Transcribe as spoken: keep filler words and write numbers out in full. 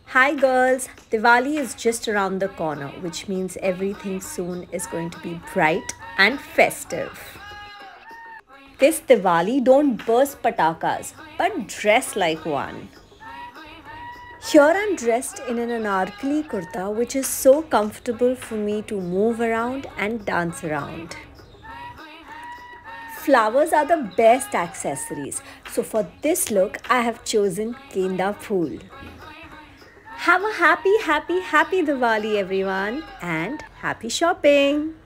Hi girls, Diwali is just around the corner, which means everything soon is going to be bright and festive. This Diwali, don't burst patakas, but dress like one. Here I'm dressed in an anarkali kurta, which is so comfortable for me to move around and dance around. Flowers are the best accessories, so for this look, I have chosen Kenda Phool. Have a happy, happy, happy Diwali, everyone, and happy shopping!